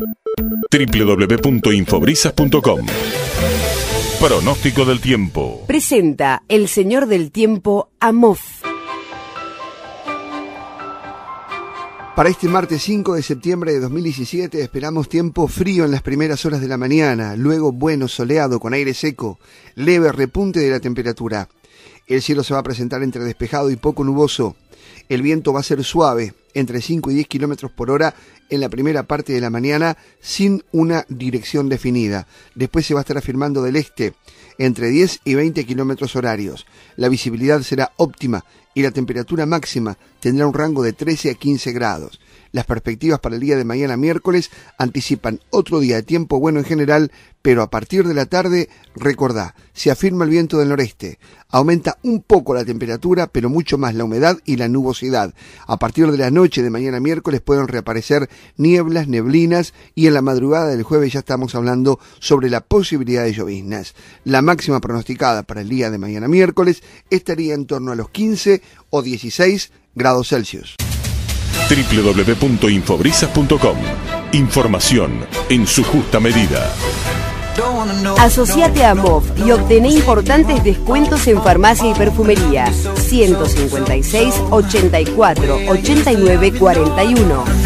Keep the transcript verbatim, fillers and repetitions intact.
w w w punto infobrisas punto com. Pronóstico del tiempo. Presenta el señor del tiempo Amof. Para este martes cinco de septiembre de dos mil diecisiete esperamos tiempo frío en las primeras horas de la mañana, luego bueno soleado con aire seco, leve repunte de la temperatura. El cielo se va a presentar entre despejado y poco nuboso. El viento va a ser suave, entre cinco y diez kilómetros por hora en la primera parte de la mañana, sin una dirección definida. Después se va a estar afirmando del este, entre diez y veinte kilómetros horarios. La visibilidad será óptima y la temperatura máxima tendrá un rango de trece a quince grados. Las perspectivas para el día de mañana miércoles anticipan otro día de tiempo bueno en general, pero a partir de la tarde, recordá, se afirma el viento del noreste. Aumenta un poco la temperatura, pero mucho más la humedad y la nubosidad. A partir de la noche de mañana miércoles pueden reaparecer nieblas, neblinas, y en la madrugada del jueves ya estamos hablando sobre la posibilidad de lloviznas. La máxima pronosticada para el día de mañana miércoles estaría en torno a los quince o dieciséis grados Celsius. w w w punto infobrisas punto com. Información en su justa medida. Asociate a Amof y obtené importantes descuentos en farmacia y perfumería. ciento cincuenta y seis, ochenta y cuatro, ochenta y nueve, cuarenta y uno.